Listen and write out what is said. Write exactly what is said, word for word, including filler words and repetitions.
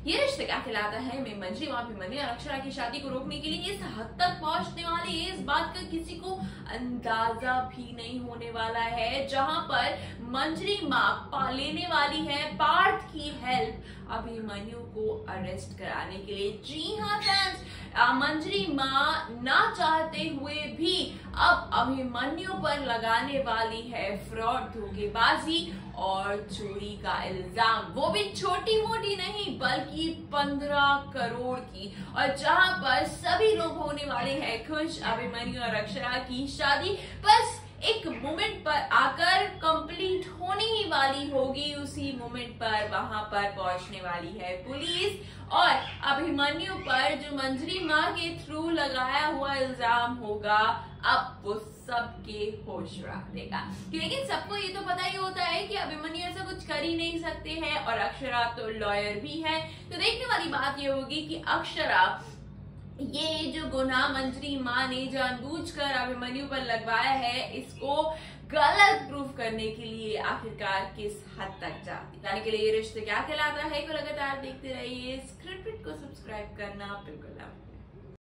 ये रिश्ता क्या कहलाता है में मंजरी माँ अभिमन्यु और अक्षरा की शादी को रोकने के लिए इस हद तक पहुंचने वाली है, इस बात का किसी को अंदाजा भी नहीं होने वाला है। जहां पर मंजरी माँ लेने वाली है पार्थ की हेल्प अभिमन्यु को अरेस्ट कराने के लिए। जी हाँ फ्रेंड्स, मंजरी माँ ना चाहते हुए भी अब अभिमन्यु पर लगाने वाली है फ्रॉड, धोखेबाजी और चोरी का इल्जाम, वो भी छोटी मोटी नहीं बल्कि पंद्रह करोड़ की। और जहां पर सभी लोग होने वाले हैं खुश, अभिमन्यु और अक्षरा की शादी बस एक मोमेंट पर आकर कंप्लीट होने ही वाली होगी। उसी मोमेंट पर वहां पर पहुंचने वाली है पुलिस और अभिमन्यु पर जो मंजरी माँ के थ्रू लगाया हुआ इल्जाम होगा अब वो सबके होश उड़ा देगा। लेकिन सबको ये तो पता ही होता है कि अभिमन्यु ऐसा कुछ कर ही नहीं सकते हैं और अक्षरा तो लॉयर भी है। तो देखने वाली बात ये होगी कि अक्षरा ये जो गुनाह मंजरी माँ ने जानबूझकर अभिमन्यु पर लगवाया है इसको गलत प्रूफ करने के लिए आखिरकार किस हद तक जाती। जाने के लिए ये रिश्ते क्या कहलाता है को लगातार देखते रहिए। स्क्रिप्ट को सब्सक्राइब करना बिल्कुल ना